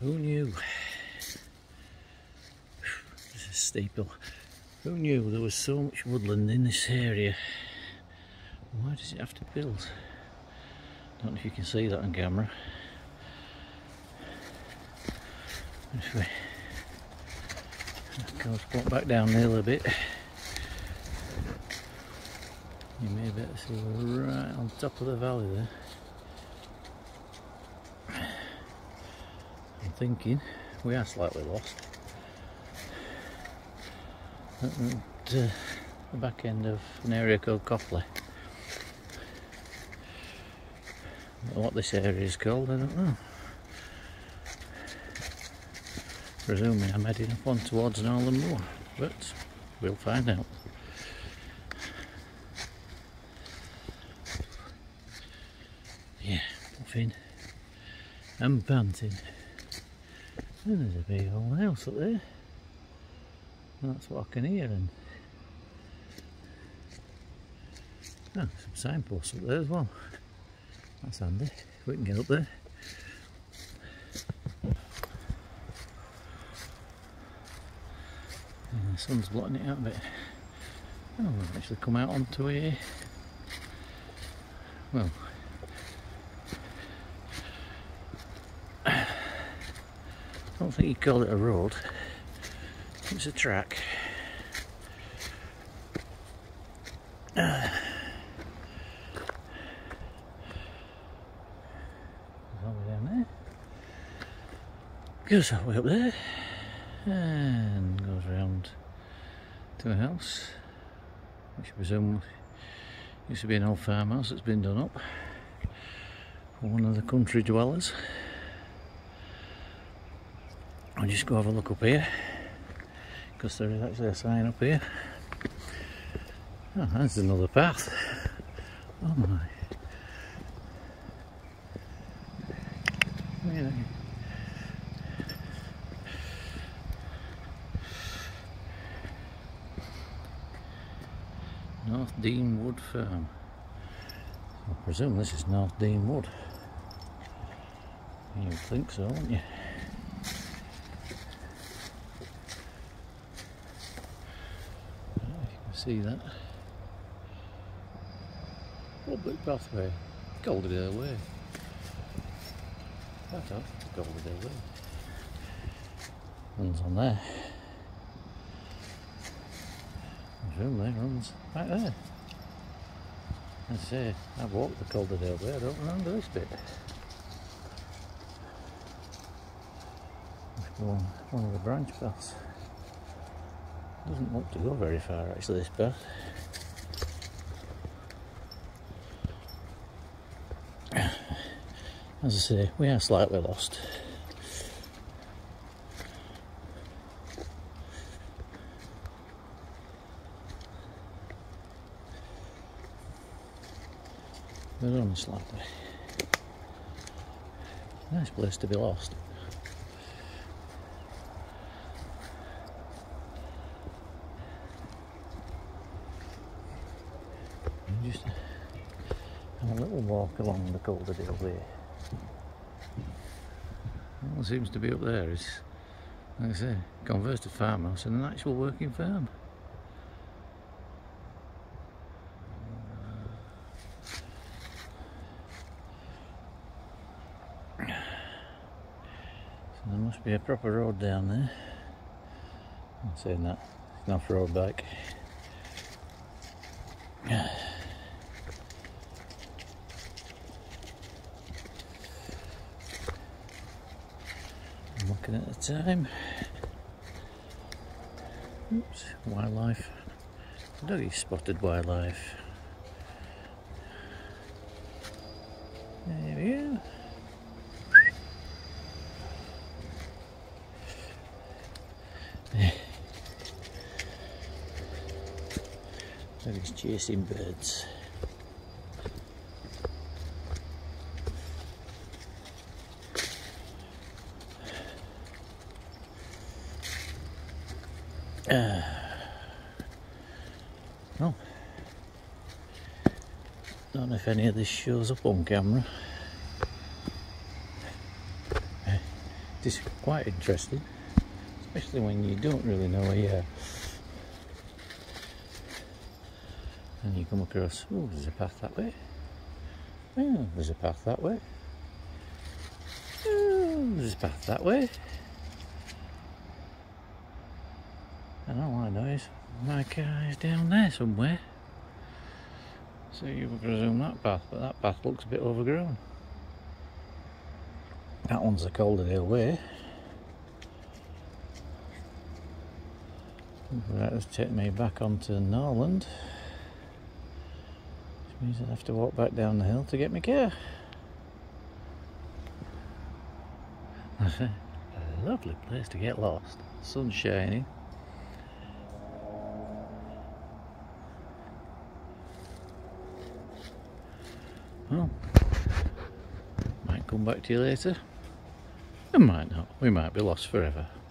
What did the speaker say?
Who knew? There's a steep hill. Who knew there was so much woodland in this area? Why does it have to build? Don't know if you can see that on camera. If we walk back down the hill a bit, you may be able to see we're right on top of the valley there. I'm thinking we are slightly lost at the back end of an area called Copley. What this area is called, I don't know. Presuming I'm heading up on towards Northern Moor, but we'll find out. Yeah, puffing and panting. And there's a big old house up there. That's what I can hear. And some signposts up there as well. That's handy. We can get up there. And the sun's blotting it out a bit. Oh, we've actually come out onto a, well, I don't think you'd call it a road. It's a track. Over down there. Goes that way up there. And goes round to a house, which I presume used to be an old farmhouse that's been done up for one of the country dwellers. I'll just go have a look up here, because there is actually a sign up here. Oh, that's another path. Oh my. Really? North Dean Wood Farm. I presume this is North Dean Wood. You would think so, wouldn't you? You can see that. Public pathway. Calderdale Way. That's Calderdale Way. Runs on there. There runs right there. I say, I've walked the Calderdale Way, I don't remember this bit. Must be one of the branch paths. Doesn't look to go very far actually, this path. As I say, we are slightly lost. But only slightly. Nice place to be lost. And just have a little walk along the Calderdale Way. All seems to be up there is, like I say, converted farmhouse and an actual working farm. There must be a proper road down there. I'm saying that, it's an off-road bike. I'm looking at the time. Oops, wildlife. Doggy spotted wildlife. There we go. That is chasing birds. Well, don't know if any of this shows up on camera. This is quite interesting, especially when you don't really know where you are. And you come across, oh, there's a path that way. Oh, there's a path that way. Oh, there's a path that way. And all I know is my car is down there somewhere. So you would presume that path, but that path looks a bit overgrown. That one's the Calderdale Way. That has taken me back onto Norland. Which means I'd have to walk back down the hill to get my car. A lovely place to get lost. Sun's shining. Well, might come back to you later. I might not. We might be lost forever.